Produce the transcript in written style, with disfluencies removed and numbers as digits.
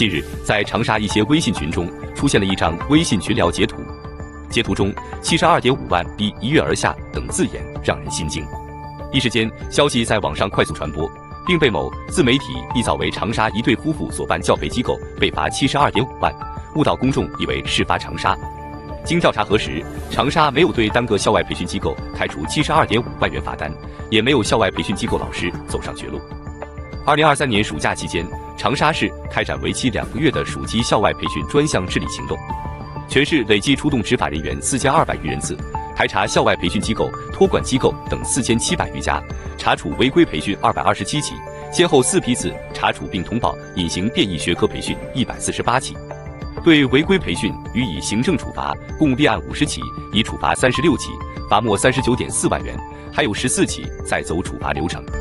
近日，在长沙一些微信群中出现了一张微信群聊截图，截图中72.5万比一跃而下等字眼让人心惊。一时间，消息在网上快速传播，并被某自媒体臆造为长沙一对夫妇所办教培机构被罚72.5万，误导公众以为事发长沙。经调查核实，长沙没有对单个校外培训机构开出72.5万元罚单，也没有校外培训机构老师走上绝路。2023年暑假期间，长沙市开展为期2个月的暑期校外培训专项治理行动，全市累计出动执法人员4200余人次，排查校外培训机构、托管机构等4700余家，查处违规培训227起，先后4批次查处并通报隐形变异学科培训148起。对违规培训予以行政处罚，共立案50起，已处罚36起，罚没39.4万元，还有14起在走处罚流程。